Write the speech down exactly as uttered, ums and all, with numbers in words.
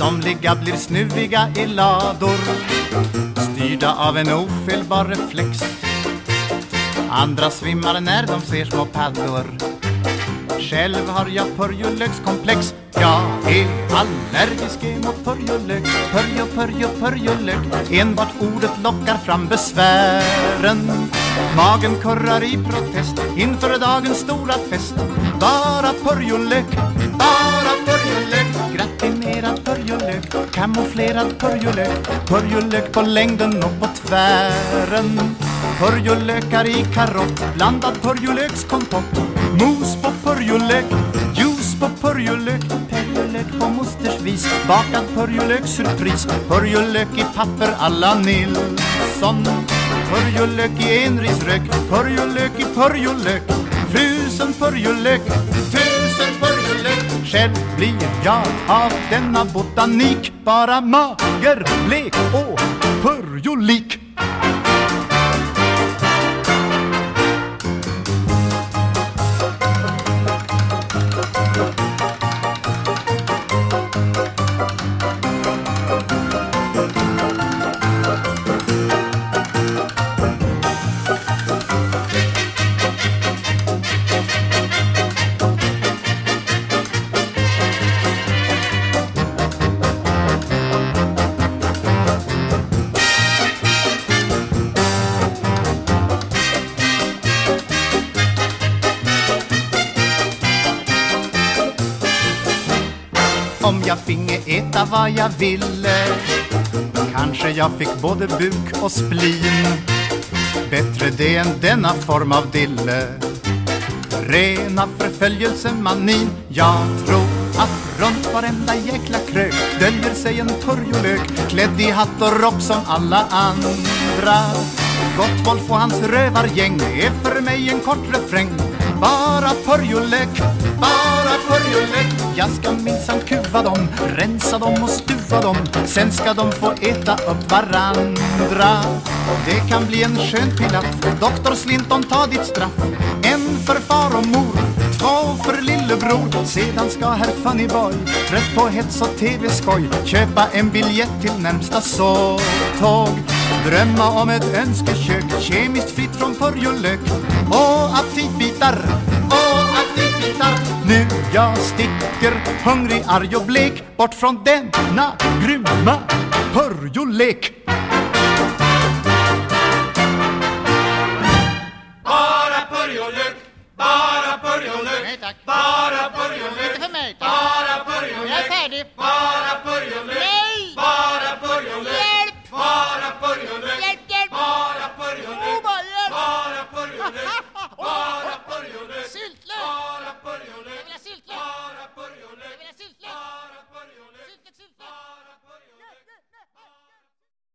Somliga blir snuviga i lador, styrda av en ofelbar reflex. Andra svimmar när de ser små paddor. Själv har jag purjolökskomplex. Jag är allergisk mot purjolök. Purjo, purjo, purjolök. Enbart ordet lockar fram besvären. Magen kurrar i protest inför dagens stora fest. Bara purjolök, bara purjolök. Gratinerad purjolök, kamouflerad purjolök. Purjolök på längden och på tvären. Purjolökar i karott, blandad purjolökskompott. Mos på purjolök, juice på purjolök. Purjolök på mosters vis, bakad purjolöksurpris. Purjolök i papper alla Nilsson. Purjolök i enrisrök, purjolök i purjolök. Frusen purjolök, tusen purjolök. Själv blir jag av denna botanik bara mager, blek och purjolik. Om jag finge äta vad jag ville, kanske jag fick både buk och splin. Bättre det än denna form av dille, rena förföljelsemanin. Jag tror att runt varenda jäkla krök döljer sig en purjolök, klädd i hatt och rock som alla andra. Gottwolf och hans rövargäng är för mig en kort refräng. Bara purjolök, bara purjolök. Jag ska minsann kuva dem, rensa dem och stuva dem. Sen ska de få äta upp varandra. Det kan bli en skön pilaff. Doktor Slinton, ta ditt straff. En för far och mor, två för lillebror. Sedan ska herr Funnyboy, trött på hets och tv-skoj, köpa en biljett till närmsta sovtåg. Drömma om ett önskekök, kemiskt fritt från purjolök. Och aptitbitar, och aptitbitar. Nu jag sticker, hungrig, arg och blek, bort från denna grymma purjolek. Bara purjolök, bara purjolök, bara